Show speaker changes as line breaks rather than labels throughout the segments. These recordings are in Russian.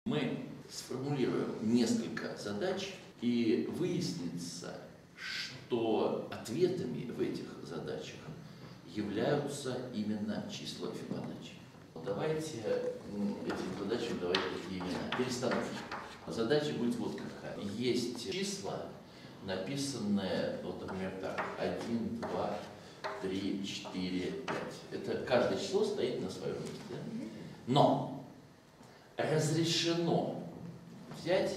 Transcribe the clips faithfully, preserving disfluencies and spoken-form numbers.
Мы сформулируем несколько задач, и выяснится, что ответами в этих задачах являются именно числа Фибоначчи. Давайте этим задачам давать такие имена. Перестановки. Задача будет вот какая. Есть числа, написанные, вот, например, так, один, два, три, четыре, пять. Это каждое число стоит на своем месте. Но разрешено взять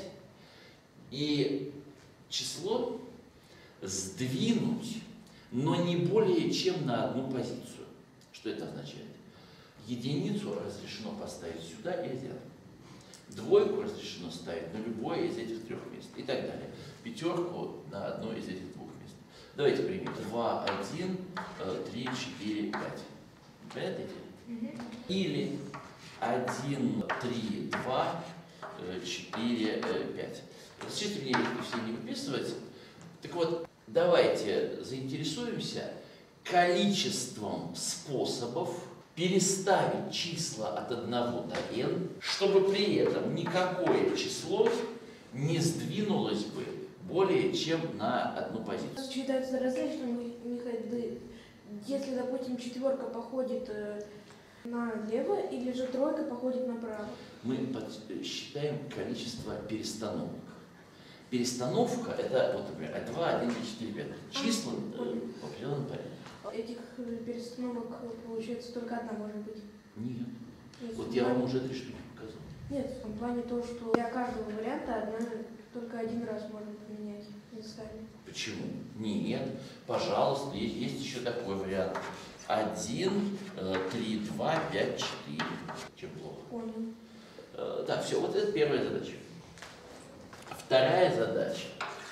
и число сдвинуть, но не более чем на одну позицию. Что это означает? Единицу разрешено поставить сюда или рядом. Двойку разрешено ставить на любое из этих трех мест и так далее. Пятерку на одно из этих двух мест. Давайте примем. два, один, три, четыре, пять. Понятно? Или один, три, два, четыре, пять. Разрешите мне их все не выписывать. Так вот, давайте заинтересуемся количеством способов переставить числа от одного до n, чтобы при этом никакое число не сдвинулось бы более чем на одну позицию.
Считается различным, Михаил, если, допустим, четверка походит налево или же тройка походит направо? Мы
считаем количество перестановок. Перестановка – это, вот, например, два, один, четыре, пять. Числа в определенном порядке.
Этих перестановок, получается, только одна может быть?
Нет. Нет, вот я вам уже три штуки показал.
Нет, в том плане то, что для каждого варианта одна, только один раз можно поменять местами.
Почему? Нет. Пожалуйста, есть, есть еще такой вариант. один, три, два, пять, четыре. Чем плохо?
Понял.
Да, все, вот это первая задача. Вторая задача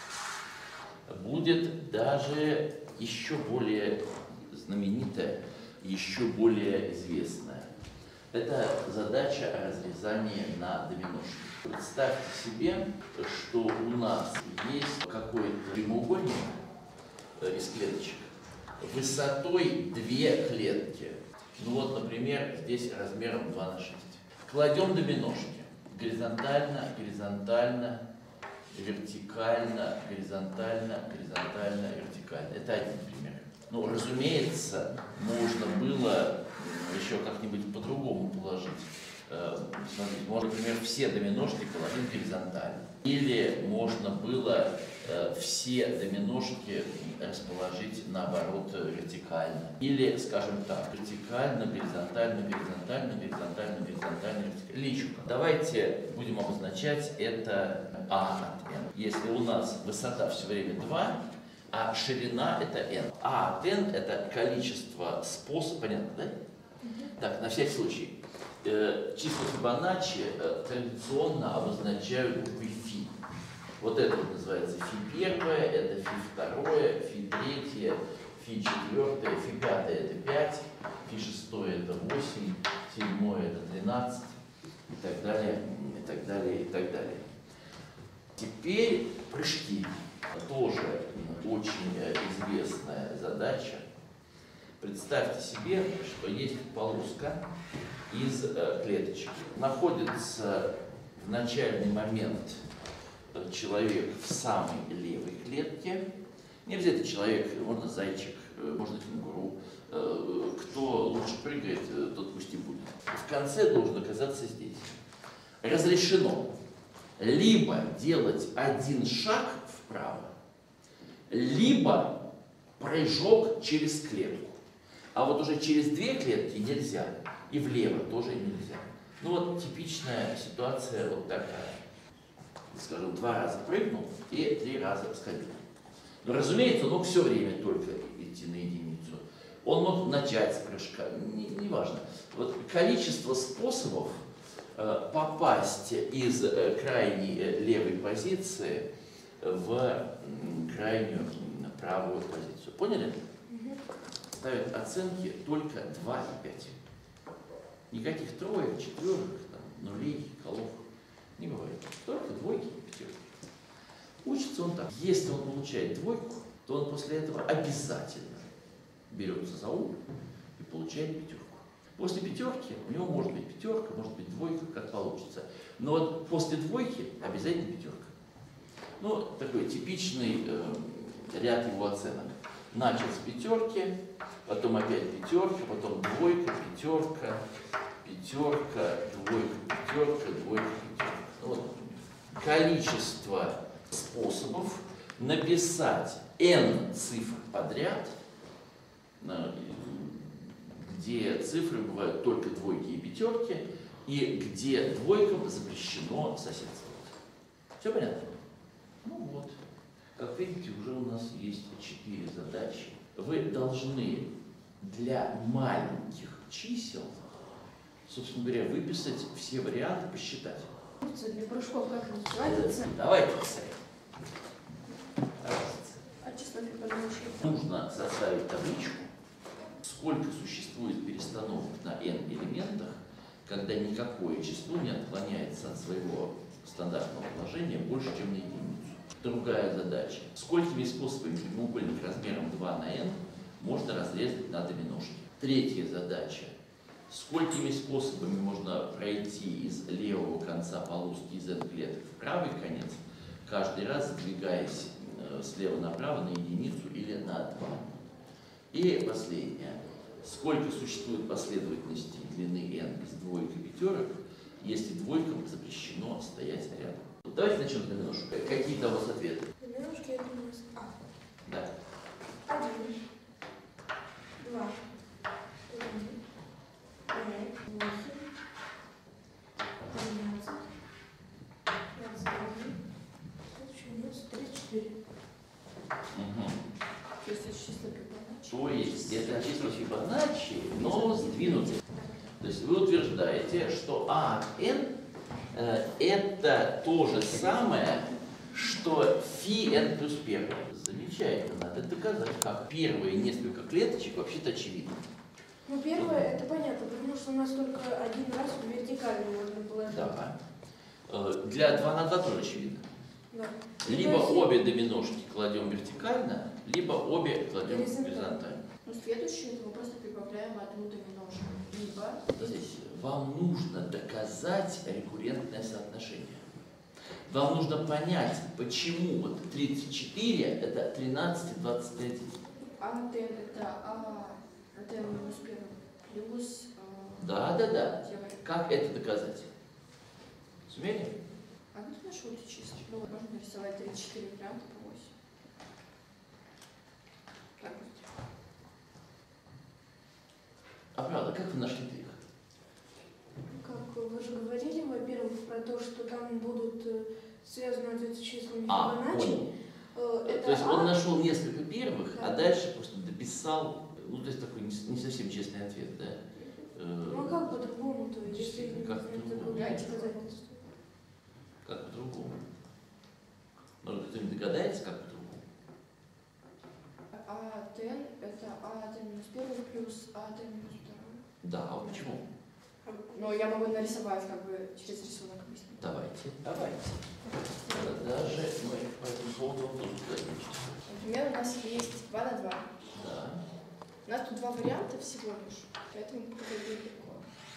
будет даже еще более знаменитая, еще более известная. Это задача о разрезании на доминошки. Представьте себе, что у нас есть какой-то прямоугольник из клеточек высотой две клетки. Ну вот, например, здесь размером два на шесть. Кладем доминошки горизонтально, горизонтально, вертикально, горизонтально, горизонтально, вертикально. Это один пример. Ну, разумеется, можно было еще как-нибудь по-другому положить. Смотрите, можно, например, все доминошки положить горизонтально. Или можно было все доминошки расположить, наоборот, вертикально. Или, скажем так, вертикально, горизонтально, горизонтально, горизонтально, горизонтально, вертикально. Или еще. Давайте будем обозначать это А от n. Если у нас высота все время два, а ширина это n. А от n это количество способов, понятно, да? Так, на всякий случай. Числа Фибоначчи традиционно обозначают буквой фи. Вот это вот называется фи первое, это фи второе, фи третье, фи четвертое, фи пятое это пять, фи шестое это восемь, седьмое это тринадцать и так далее, и так далее, и так далее. Теперь прыжки. Тоже очень известная задача. Представьте себе, что есть полоска из клеточек. Находится в начальный момент человек в самой левой клетке. Не обязательно человек, можно зайчик, можно кенгуру. Кто лучше прыгает, тот пусть и будет. В конце должен оказаться здесь. Разрешено либо делать один шаг вправо, либо прыжок через клетку. А вот уже через две клетки нельзя, и влево тоже нельзя. Ну вот типичная ситуация вот такая. Скажем, два раза прыгнул и три раза сходил. Но, разумеется, он мог все время только идти на единицу. Он мог начать с прыжка, не, не важно. Вот количество способов э, попасть из э, крайней э, левой позиции в э, крайнюю э, правую позицию. Поняли? Ставят оценки только два и пять. Никаких троек, четверок, там, нулей, колов не бывает. Только двойки и пятерки. Учится он так. Если он получает двойку, то он после этого обязательно берется за ум и получает пятерку. После пятерки у него может быть пятерка, может быть двойка, как получится. Но вот после двойки обязательно пятерка. Ну, такой типичный э, ряд его оценок. Начал с пятерки, потом опять пятерка, потом двойка, пятерка, пятерка, двойка, пятерка, двойка, пятерка. Ну, вот, например. Количество способов написать n цифр подряд, где цифры бывают только двойки и пятерки, и где двойкам запрещено соседствовать. Все понятно? Ну вот. Как видите, уже у нас есть четыре задачи. Вы должны для маленьких чисел, собственно говоря, выписать все варианты, посчитать.
Для прыжков как называется?
Давайте писать.
А число преподавателей?
Нужно составить табличку, сколько существует перестановок на n элементах, когда никакое число не отклоняется от своего стандартного положения больше, чем на единицу. Другая задача. Сколькими способами прямоугольник размером два на n можно разрезать на две ножки? Третья задача. Сколькими способами можно пройти из левого конца полоски из n-клеток в правый конец, каждый раз сдвигаясь слева направо на единицу или на два? И последнее. Сколько существует последовательностей длины n из двоек и пятерок, если двойкам запрещено стоять рядом? Давайте начнем с доминошек. Какие-то у вас ответы?
Доминошки это у нас А.
Да.
Один, два, три, пять, восемь, тринадцать, двадцать один, следующий у нас тридцать четыре.
Угу.
То есть это число Фибоначчи.
То есть это число Фибоначчи, но сдвинутое. То есть вы утверждаете, что а n э, это то же самое, что фи n плюс первое. Замечательно, надо доказать, как первые несколько клеточек вообще-то очевидно.
Ну, первое, это понятно, потому что у нас только один раз вертикально можно положить.
Да. Для два на два тоже очевидно.
Да.
Либо
есть...
обе доминошки кладем вертикально, либо обе кладем
горизонтально.
горизонтально.
Ну, следующее, это мы просто прибавляем одну доминошку. Либо...
Здесь вам нужно доказать рекуррентное соотношение. Вам нужно понять, почему вот тридцать четыре это тринадцать и двадцать один.
А t это а t минус первый плюс... Э,
Да, да, да.
теория.
Как это доказать? Сумели?
А где ты нашел эти числа? Ну, можно нарисовать тридцать четыре варианта по восемь. Так вот.
А правда, как вы нашли их?
Как вы же говорили, во-первых, про то, что там будут э, связаны вот эти числами
А,
Фибоначчи.
понял.
Э, это
То есть он
А,
нашел несколько первых,
Да.
а дальше просто дописал, ну, то есть такой не, не совсем честный ответ, да?
ну а как по-другому-то, если
Как
это
по-другому?
было
Дайте
доказательство?
Как по-другому? Может, кто-нибудь догадается, как по-другому?
А t это а t минус первый плюс а t минус второй.
Да, а почему?
Но я могу нарисовать как бы через рисунок объяснить.
Давайте, давайте. Даже мы по этому поводу вам тоже зададимся.
Например, у нас есть два на два.
Да.
У нас тут два варианта всего лишь, поэтому это будет легко.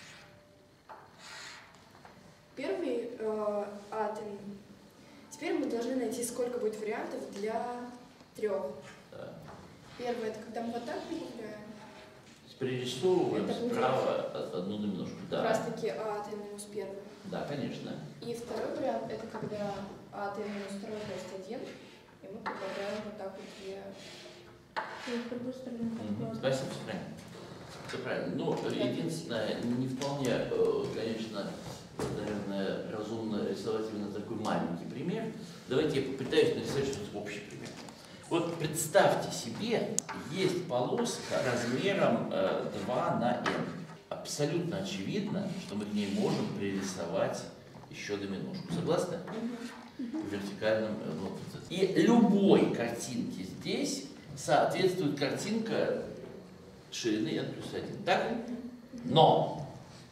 Первый э, атом. Теперь мы должны найти, сколько будет вариантов для трех.
Да.
Первое, это когда мы вот так прибавляем.
Пририсовываем
Это будет-
справа одну доминошку.
Как
Да.
раз таки атом минус первый.
Да, конечно.
И второй вариант, это когда атом минус второй, то есть один. И мы прибавляем вот так вот две.
Я с другой стороны.
Мгм. Спасибо, все правильно. Все правильно. Ну, единственное, не вполне, э, конечно, наверное, разумно рисовать именно такой маленький пример. Давайте я попытаюсь нарисовать что-то общий пример. Вот представьте себе, есть полоска размером э, два на n. Абсолютно очевидно, что мы к ней можем пририсовать еще доминошку. Согласны? В вертикальном э, ну, и любой картинке здесь соответствует картинка ширины n плюс один. Так? Но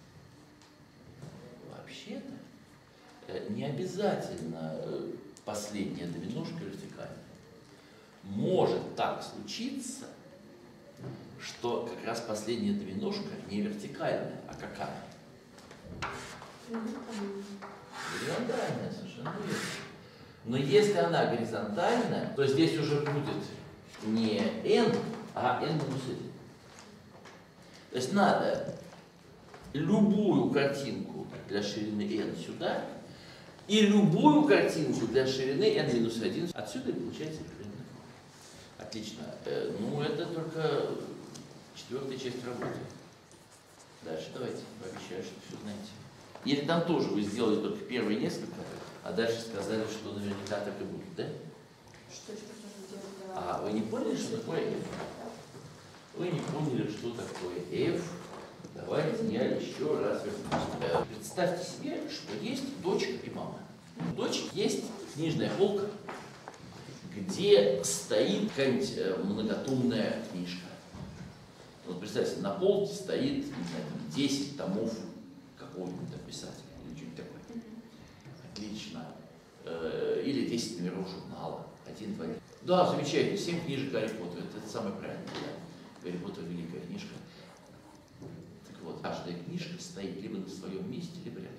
вообще-то э, не обязательно э, последняя доминошка вертикальная. Может так случиться, что как раз последняя доминошка не вертикальная, а какая? Горизонтальная, совершенно верно. Но если она горизонтальная, то здесь уже будет не n, а n минус один. То есть надо любую картинку для ширины n сюда и любую картинку для ширины n минус один. Отсюда и получается эквивалентная форма. Отлично. Ну, это только четвертая часть работы. Дальше давайте, пообещаю, что все знаете. Или там тоже вы сделали только первые несколько, а дальше сказали, что наверняка так и будет, да?
Что еще нужно делать?
А вы не поняли, что такое f? Вы не поняли, что такое f? Давайте я еще раз вернусь. Представьте себе, что есть дочка и мама. У дочки есть книжная полка, где стоит какая-нибудь многотомная книжка. Вот представьте, на полке стоит, не знаю, десять томов какого-нибудь там писателя или что-нибудь такое. Отлично. Или десять номеров журнала. Один, два. Да, замечательно. семь книжек Гарри Поттера. Это, это самое правильное. Да. Гарри Поттер — великая книжка. Так вот, каждая книжка стоит либо на своем месте, либо рядом.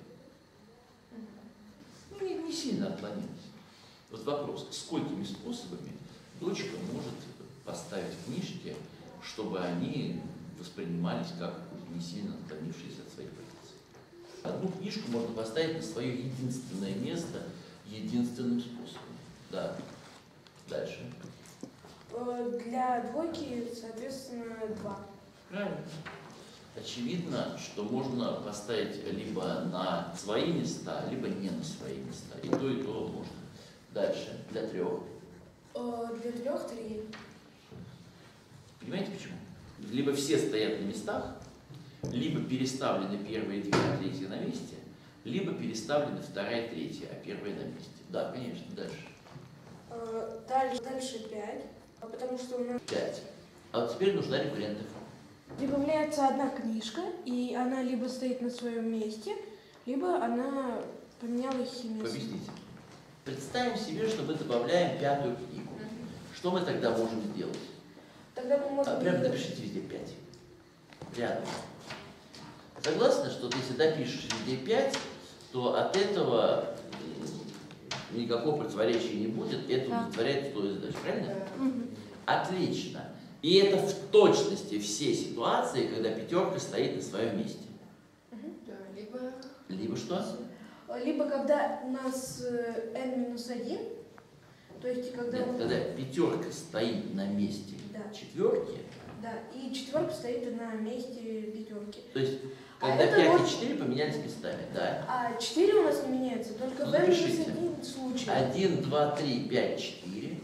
Ну, не, не сильно отклонилась. Вот вопрос, сколькими способами дочка может поставить книжки, чтобы они воспринимались как не сильно отклонившиеся от своих позиций. Одну книжку можно поставить на свое единственное место единственным способом. Да. Дальше.
Для двойки, соответственно, два.
Правильно. Очевидно, что можно поставить либо на свои места, либо не на свои места. И то, и то можно. Дальше. Для трех.
Для трех три.
Понимаете почему? Либо все стоят на местах, либо переставлены первые две, а третья на месте, либо переставлены вторая, третья, а первая на месте. Да, конечно, дальше.
Дальше, дальше пять, потому что у нас...
пять. А вот теперь нужна рекуррентная форма.
Прибавляется одна книжка, и она либо стоит на своем месте, либо она поменялась местом.
Объясните. Представим себе, что мы добавляем пятую книгу. Что мы тогда можем сделать?
Тогда мы можем...
А прямо напишите везде пять. Рядом. Согласны, что ты всегда пишешь везде пять, то от этого никакого противоречия не будет, это
Да.
удовлетворяет твою задачу, правильно?
Угу.
Отлично. И это в точности все ситуации, когда пятерка стоит на своем месте.
Да, либо...
Либо что?
Либо когда у нас n минус один, то есть когда...
Нет,
мы-
когда пятерка стоит на месте
Да.
четверки,
Да, и четверка стоит на месте пятерки.
то есть
А
когда
это
пять
может-
и четыре поменялись местами, да?
А четыре у нас не меняется, только
Ну,
в n минус
напишите.
один случае.
один, два, три, пять, четыре.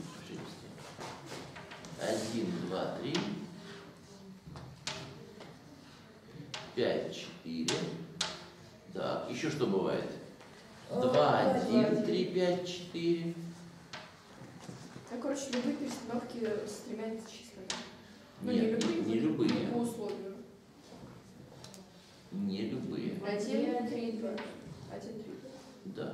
один, два, три. пять, четыре. Так, еще что бывает? два, один, три, пять, четыре.
Ну, короче, любые перестановки с тремя числами. Ну,
Нет, не, не любые.
Не по условию.
Не любые.
Один, три, два. Один, три, два.
Да.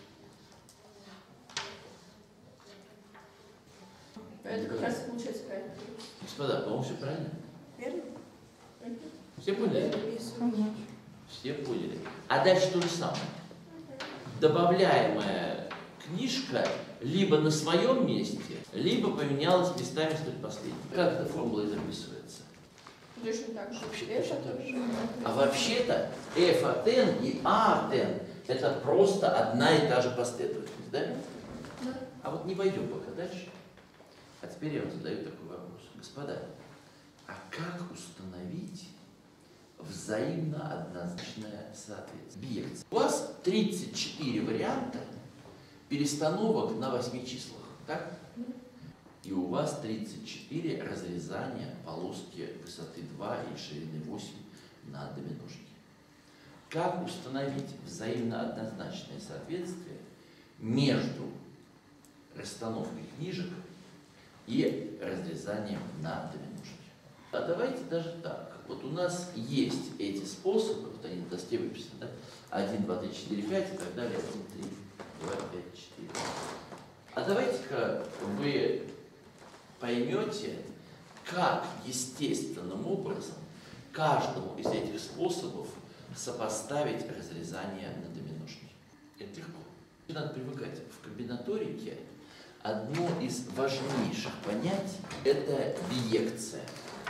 Это как раз и получается правильно.
Господа, по-моему, все правильно?
Верно?
Все поняли?
Записываю.
Все поняли. А дальше то же самое. Добавляемая книжка либо на своем месте, либо поменялась местами с предпоследней. Как эта формула записывается?
Точно так же.
Вообще
Это
точно так
тоже.
же. А вообще-то f от n и a от n это просто одна и та же последовательность, да?
Да.
А вот не пойдем пока дальше. А теперь я вам задаю такой вопрос. Господа, а как установить взаимно однозначное соответствие? Бьерц. У вас тридцать четыре варианта перестановок на восьми числах, так? И у вас тридцать четыре разрезания полоски высоты два и ширины восемь на доминошке. Как установить взаимно однозначное соответствие между расстановкой книжек и разрезанием на доминошке? А давайте даже так. Вот у нас есть эти способы, вот они на доске выписаны, да? один, два, три, четыре, пять и так далее. один, три, два, пять, четыре. А давайте-ка вы поймете, как естественным образом каждому из этих способов сопоставить разрезание на доминошке. Это легко. Надо привыкать. В комбинаторике одно из важнейших понятий – это биекция.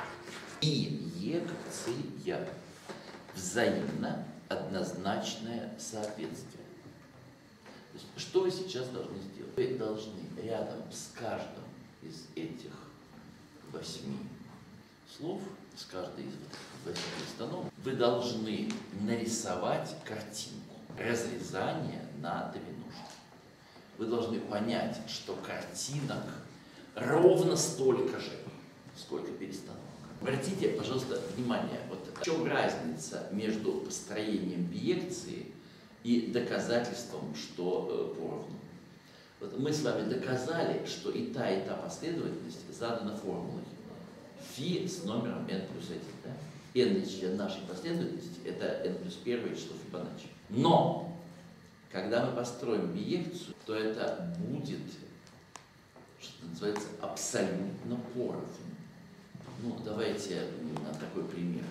Биекция. Взаимно однозначное соответствие. То есть, что вы сейчас должны сделать? Вы должны рядом с каждым из этих восьми слов, с каждой из восьми установок, вы должны нарисовать картинку разрезания на доминошки. Вы должны понять, что картинок ровно столько же, сколько перестановок. Обратите, пожалуйста, внимание, вот в чем разница между построением биекции и доказательством, что э, поровну. Вот мы с вами доказали, что и та, и та последовательность задана формулой φ с номером n плюс один. Да? n член нашей последовательности – это n плюс первое число Фибоначчи. Но, когда мы построим биекцию, то это будет, что называется, абсолютно поровну. Ну, давайте на такой пример.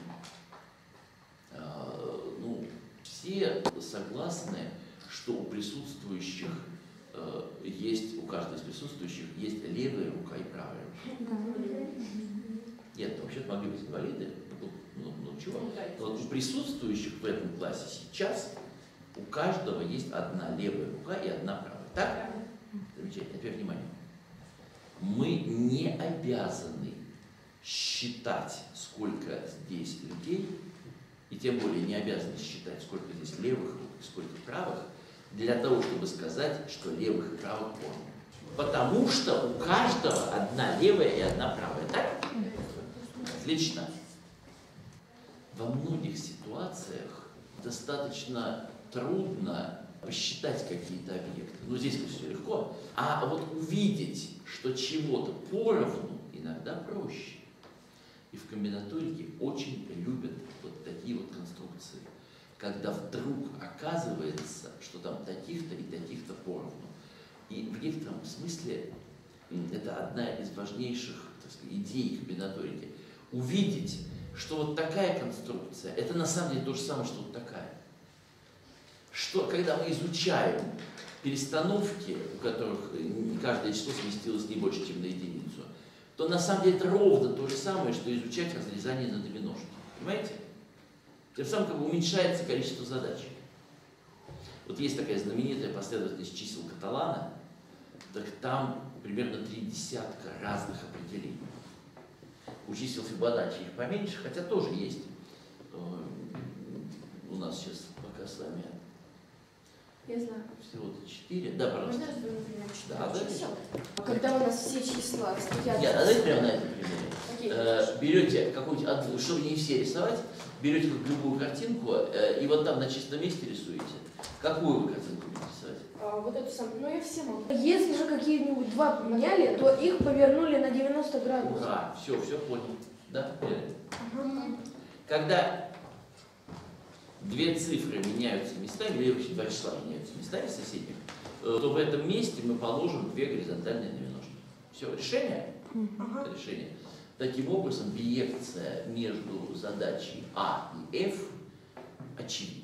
А, ну, все согласны, что у присутствующих э, есть, у каждого из присутствующих есть левая рука и правая рука. Нет, вообще-то могли быть инвалиды. Ну, ну, ну чего? Вот у присутствующих в этом классе сейчас у каждого есть одна левая рука и одна правая. Так? Замечательно. Теперь внимание. Мы не обязаны считать, сколько здесь людей, и тем более не обязаны считать, сколько здесь левых рук и сколько правых, для того, чтобы сказать, что левых и правых поровну. Потому что у каждого одна левая и одна правая. Так? Отлично. Во многих ситуациях достаточно трудно посчитать какие-то объекты. Ну, здесь все легко. А вот увидеть, что чего-то поровну, иногда проще. И в комбинаторике очень любят вот такие вот конструкции, когда вдруг оказывается, что там таких-то и таких-то поровну. И в некотором смысле это одна из важнейших, так сказать, идей комбинаторики. Увидеть, что вот такая конструкция, это на самом деле то же самое, что вот такая. Что, когда мы изучаем перестановки, у которых каждое число сместилось не больше, чем на единицу, то на самом деле это ровно то же самое, что изучать разрезание на доминошки. Понимаете? Тем самым как бы уменьшается количество задач. Вот есть такая знаменитая последовательность чисел Каталана, так там примерно три десятка разных определений. У чисел Фибоначчи их поменьше, хотя тоже есть. У нас сейчас пока с вами
Я знаю.
всего-то четыре. Да, пожалуйста.
Можно я например,
Да, да.
чисел? Когда у нас все числа стоят...
Нет, а давайте прямо на этом примере.
Окей.
Э, берете какую-нибудь одну, чтобы не все рисовать, берете как любую картинку, э, и вот там на чистом месте рисуете. Какую вы картинку будете рисовать?
А, вот эту самую. Ну, я все могу.
Если же какие-нибудь два поменяли, то их повернули на девяносто градусов.
Ура, все, все понял. Да, верно.
Ага.
Когда две цифры меняются местами, или вообще два числа меняются местами соседних, э, то в этом месте мы положим две горизонтальные доминошки. Все, решение?
Ага.
Решение. Таким образом, биекция между задачей А и F очевидна.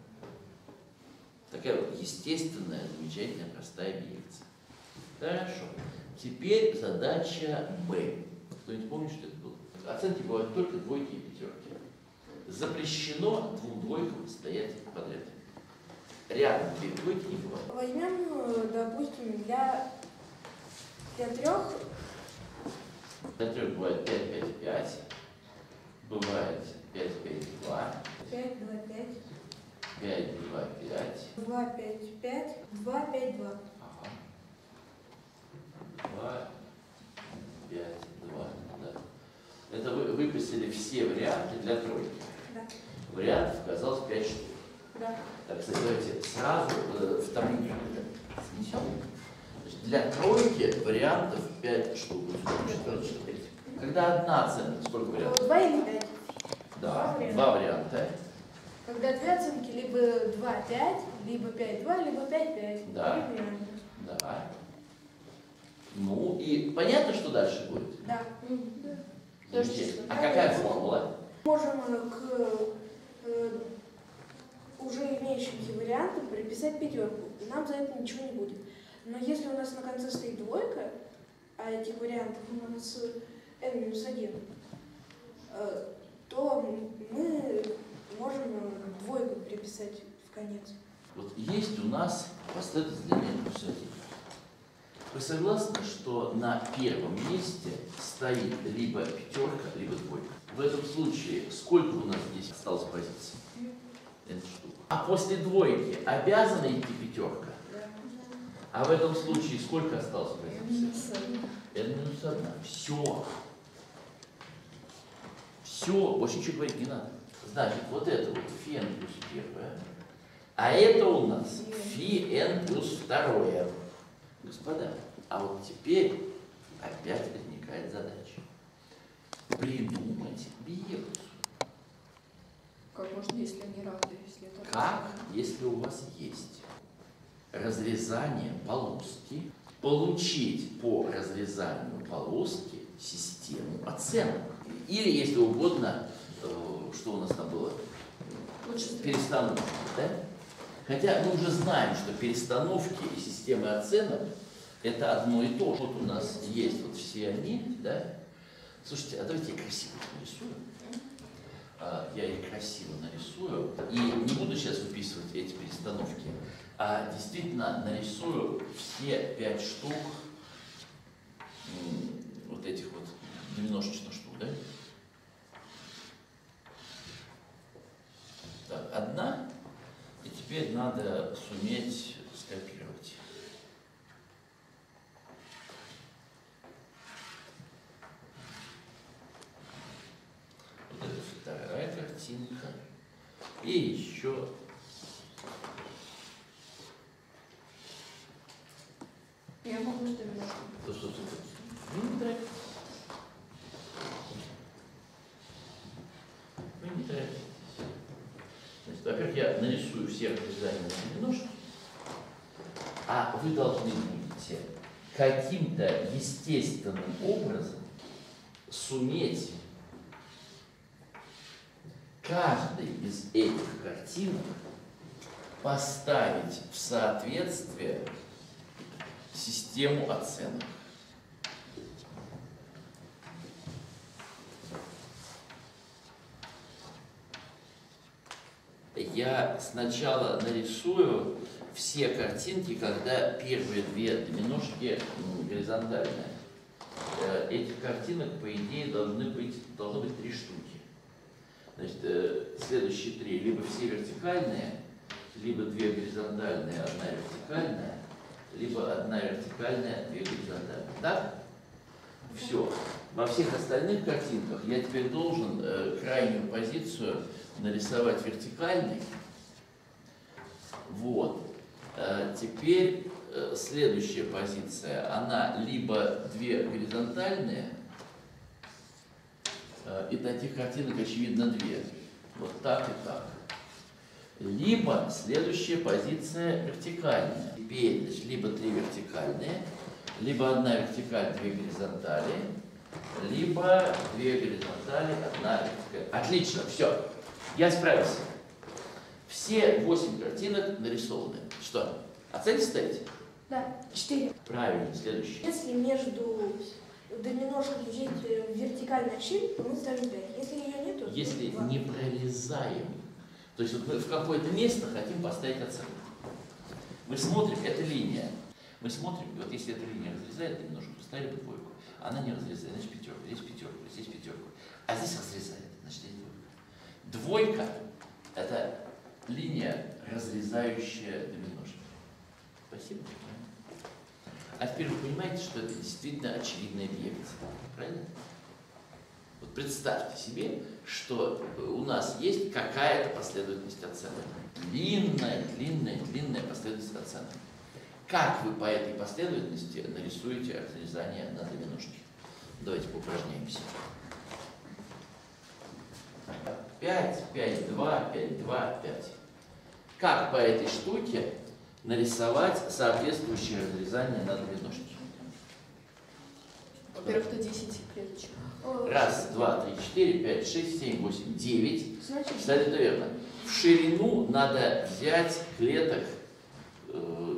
Такая вот естественная, замечательная, простая биекция. Хорошо. Теперь задача Б. Кто-нибудь помнит, что это было? Оценки бывают только двойки и пятерки. Запрещено двум двойкам стоять подряд. Рядом две двойки не бывает.
Возьмем, допустим, для, для трех.
Для трех бывает пять, пять, пять. Бывает пять, пять, два.
пять, два, пять.
пять, два, пять.
два, пять, пять. два, пять, два.
Ага. два, пять, два. Да. Это вы выписали все варианты для тройки.
Да.
Вариантов оказалось пять штук.
Да.
Так, кстати, давайте сразу э, в таблицу снесем. Значит, для тройки вариантов пять штук. Когда одна оценка, сколько вариантов?
два или пять.
Да,
Два
два варианта.
Когда две оценки, либо два, пять, либо пять, два, либо пять, пять.
Да. Да. Ну и понятно, что дальше будет?
Да.
Замечательно. А какая формула?
Можем э, к э, уже имеющимся вариантам приписать пятерку. нам за это ничего не будет. Но если у нас на конце стоит двойка, а этих вариантов у нас n минус один, то мы можем двойку переписать в конец.
Вот есть у нас последовательность для n плюс один. Вы согласны, что на первом месте стоит либо пятерка, либо двойка? В этом случае сколько у нас здесь осталось позиций? N штук. А после двойки обязана идти пятерка? А в этом случае сколько осталось позиций? n минус один. Все. Все. Больше ничего говорить не надо. Значит, вот это вот φ n плюс первое. А это у нас φ n плюс второе. Господа, а вот теперь опять возникает задача. Придумать биерцию.
Как можно, если они равны? Если это
Как, если у вас есть разрезание полоски, получить по разрезанию полоски систему оценок? Или, если угодно, что у нас там было? Перестановки, да? Хотя мы уже знаем, что перестановки и системы оценок – это одно и то же. Вот у нас есть вот все они, да? Слушайте, а давайте я красиво нарисую. Я их красиво нарисую. И не буду сейчас выписывать эти перестановки, а действительно нарисую все пять штук, вот этих вот немножечко штук, да? Так, одна. И теперь надо суметь скопировать. Вот это вторая картинка. И еще
Я могу что немножко.
то, что тут. Вы не торопитесь. Вы не торопитесь. Значит, во-первых, я нарисую все разрезания на немножко, а вы должны будете каким-то естественным образом суметь каждый из этих картинок поставить в соответствие систему оценок. Я сначала нарисую все картинки, когда первые две доминошки горизонтальные. Этих картинок, по идее, должны быть, должно быть три штуки. Значит, следующие три, либо все вертикальные, либо две горизонтальные, одна вертикальная, либо одна вертикальная, две горизонтальные. Так? Все. Во всех остальных картинках я теперь должен э, крайнюю позицию нарисовать вертикальной. Вот. Э, теперь э, следующая позиция, она либо две горизонтальные, э, и таких картинок, очевидно, две. Вот так и так. Либо следующая позиция вертикальная. Теперь, значит, либо три вертикальные, либо одна вертикаль, две горизонтали, либо две горизонтали, одна вертикаль. Отлично, все. Я справился. Все восемь картинок нарисованы. Что? Оценки ставите?
Да, четыре.
Правильно, следующий.
Если между доминошкой есть вертикальная щель, то мы ставим пять. Если ее нету,
Если
то два.
не прорезаем, то есть вот мы в какое-то место хотим поставить оценку. Мы смотрим, это линия. Мы смотрим, вот если эта линия разрезает немножко, поставили бы двойку. Она не разрезает, значит пятерка, здесь пятерка, здесь пятерка. А здесь разрезает, значит здесь двойка. Двойка – это линия, разрезающая доминошку. Спасибо. А теперь вы понимаете, что это действительно очевидная биерция. Правильно? Вот представьте себе, что у нас есть какая-то последовательность оценок. Длинная, длинная, длинная последовательность оценок. Как вы по этой последовательности нарисуете разрезание на доминошки? Давайте поупражняемся. пять, пять, два, пять, два, пять. Как по этой штуке нарисовать соответствующее разрезание на доминошки?
Во-первых, это десять клеточек.
Раз, два, три, четыре, пять, шесть, семь, восемь, девять.
Значит,
Абсолютно верно. В ширину надо взять клеток э,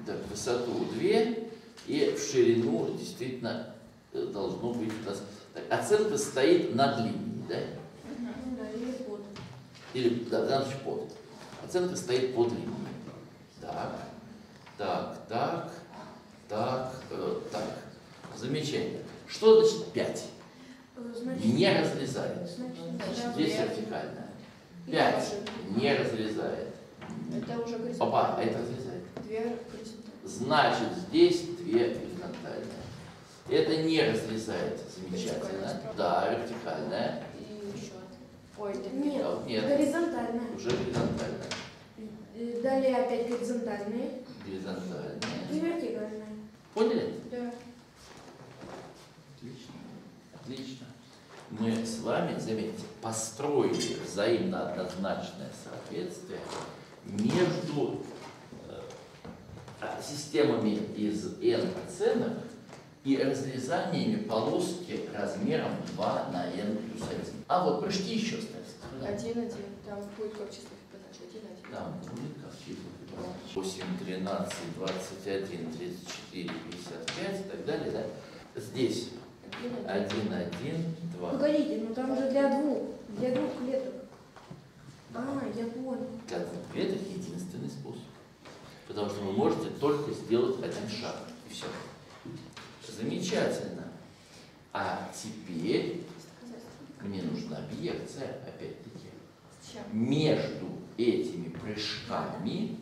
Так, в высоту две и в ширину действительно э, должно быть у нас. Так, оценка стоит над линией, да?
Да, или под.
Или да, значит под. Оценка стоит под линией. Так, так, так, так, э, так. Замечательно. Что значит пять?
Э, Значит,
Не разрезает.
значит,
Здесь
да.
вертикально.
И
пять
дальше.
не разрезает.
Это уже горизонтально.
Опа, а это разрезает.
Две горизонтальные.
Значит, здесь две горизонтальные. Это не разрезает. Замечательно.
Вертикальная.
Да, вертикальная.
И еще одна. Ой, это
Нет,
А, нет.
горизонтальная.
Уже горизонтальная.
Э, Далее опять горизонтальные и
Горизонтальная.
вертикальные.
Поняли?
Да.
Отлично. Отлично. Мы с вами, заметьте, построили взаимно однозначное соответствие между э, системами из n оценок и разрезаниями полоски размером два на n плюс один. А вот прыжки еще остались.
Один, один. Там будет как число Фибоначчи. Один, один.
Там будет как число Фибоначчи. восемь, тринадцать, двадцать один, тридцать четыре, пятьдесят пять и так далее. Да? Здесь
Один, один.
один, один, два.
Погодите, ну там же для двух, для двух клеток. А, я понял.
Для двух клеток единственный способ. Потому что вы можете только сделать один шаг. И все. Замечательно. А теперь мне нужна биекция, опять-таки.
С чем?
Между этими прыжками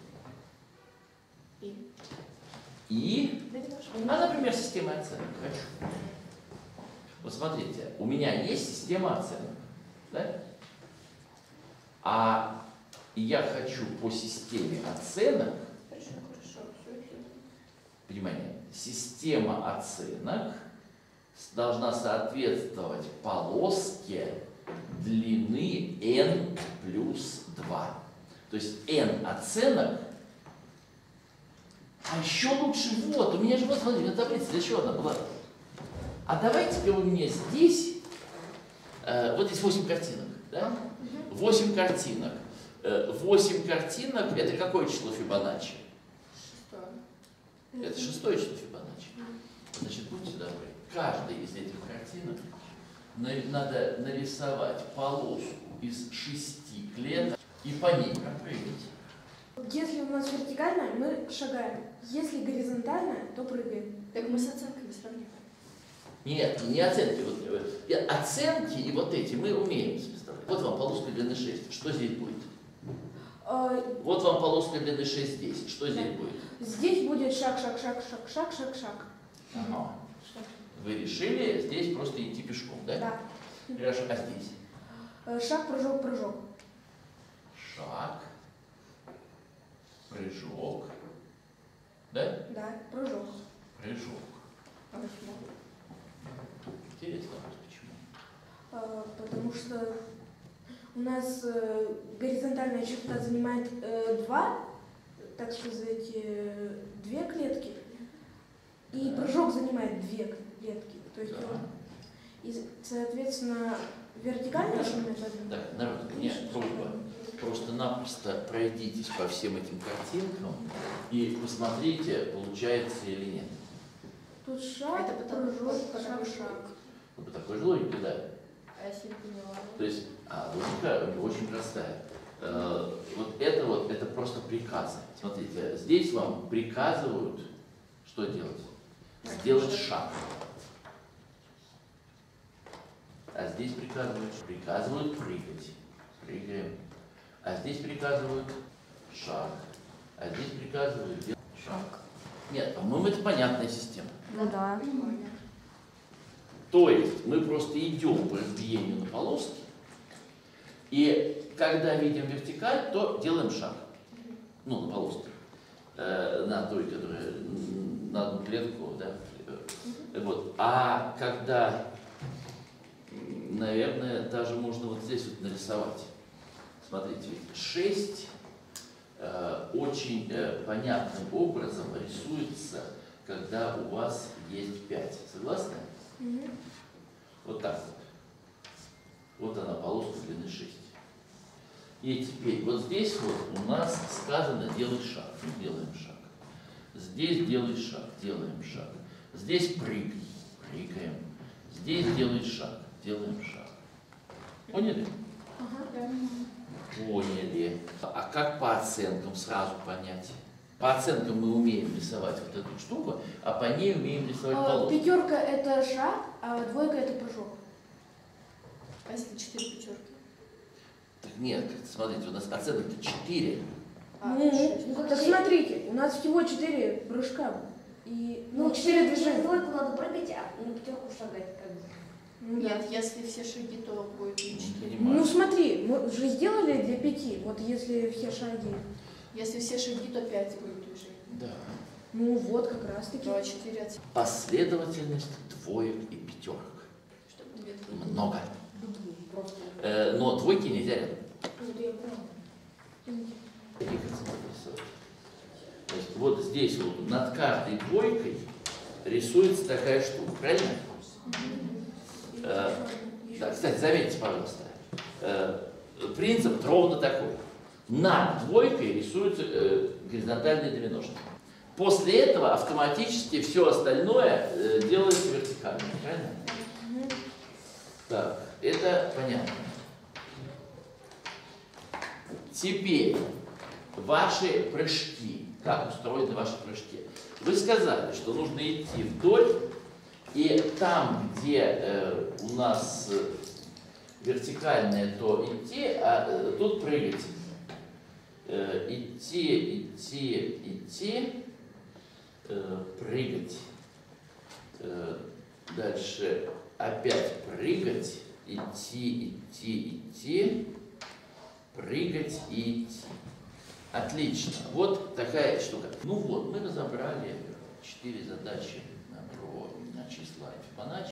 И.
и,
Да, немножко.
а, например, система оценок. Хорошо. Вот смотрите, у меня есть система оценок, да? А я хочу по системе оценок,
Хорошо, хорошо. Все отлично.
внимание, система оценок должна соответствовать полоске длины n плюс два. То есть n оценок. А еще лучше вот, у меня же, вот смотрите, на таблице для чего она была? А давайте-ка вы мне здесь, э, вот здесь восемь картинок, да? восемь картинок. Э, восемь картинок, это какое число Фибоначчи?
Шестое.
Это шестое число Фибоначчи. Значит, будьте добры, каждой из этих картинок на- надо нарисовать полоску из шести клеток и по ней пропрыгать.
Если у нас вертикальная, мы шагаем. Если горизонтальная, то прыгаем.
Так мы с оценками сравниваем.
Нет, не оценки. Вот, э, оценки и вот эти мы умеем себе представлять. Вот вам полоска длины шесть. Что здесь будет?
А,
Вот вам полоска длины шесть здесь. Что здесь
Да.
будет?
Здесь будет шаг, шаг, шаг, шаг, шаг, шаг, шаг.
Ага.
Шаг.
Вы решили здесь просто идти пешком, да?
Да.
Хорошо, а здесь?
Э, Шаг, прыжок, прыжок.
Шаг, прыжок, да?
Да, прыжок.
Прыжок.
А почему?
Интересно, вот почему.
А, Потому что у нас э, горизонтальная черта занимает э, два, так сказать, э, две клетки, и
Да.
прыжок занимает две клетки. То есть,
Да.
он- и, соответственно, вертикальная
Хорошо.
метод.
Так, народ, у меня просьба. Просто-напросто пройдитесь по всем этим картинкам и посмотрите, получается или нет.
Тут шаг,
Это потому-
прыжок,
потому
шаг,
что-
шаг.
Вот по такой же логике, да.
А если не поняла?
То есть, а, логика у него очень простая. Э, вот это вот, это просто приказы. Смотрите, здесь вам приказывают, что делать? Сделать шаг. А здесь приказывают, приказывают прыгать. Прыгаем. А здесь приказывают шаг. А здесь приказывают делать шаг. Нет, по-моему, это понятная система.
Ну да.
Понимаю.
То есть мы просто идем по разбиению на полоски, и когда видим вертикаль, то делаем шаг. Ну, на полоске. Э, на той, которая м, на одну клетку, да. Э, Вот. А когда, м, наверное, даже можно вот здесь вот нарисовать. Смотрите, шесть э, очень э, понятным образом рисуется, когда у вас есть пять. Согласны?
Мгм.
Вот так вот. Вот она, полоска длины шесть. И теперь вот здесь вот у нас сказано делать шаг. Ну, делаем шаг. Здесь делай шаг, делаем шаг. Здесь прыгай, прыгаем. Здесь делай шаг, делаем шаг. Поняли?
Ага.
Поняли. А как по оценкам сразу понять? По оценкам мы умеем рисовать вот эту штуку, а по ней умеем рисовать
А,
полоску.
пятерка это шаг, а двойка это прыжок.
А если четыре пятерки?
Так нет, смотрите, у нас оценок-то четыре.
А,
Ну,
шесть.
ну, так смотрите, у нас всего четыре прыжка. И, ну, четыре движения.
Двойку надо прыгать, а на пятерку шагать как бы.
Ну, да.
Нет, если все шаги, то будет и
Не
четыре.
понимаю.
Ну смотри, мы же сделали для пяти, вот если все шаги.
Если все шаги, то пять будет движений.
Да.
Ну вот как раз таки.
То четыре оценки.
Последовательность двоек и пятерок.
Чтобы две двойки.
Много.
Просто.
Э, но двойки нельзя рядом.
Вот я понял.
Таких оценок рисовать. То есть вот здесь вот над каждой двойкой рисуется такая штука, правильно? Э, да, кстати, заметьте, пожалуйста, э, принцип ровно такой. Над двойкой рисуется э, горизонтальный доминошник. После этого автоматически все остальное э, делается вертикально, правильно? Так, это понятно. Теперь ваши прыжки. Как устроены ваши прыжки? Вы сказали, что нужно идти вдоль, и там, где э, у нас э, вертикальное, то идти, а э, тут прыгать. Э, идти, идти, идти, э, прыгать. Э, дальше опять прыгать, идти, идти, идти, прыгать и идти. Отлично. Вот такая штука. Ну вот, мы разобрали четыре задачи про числа Фибоначчи.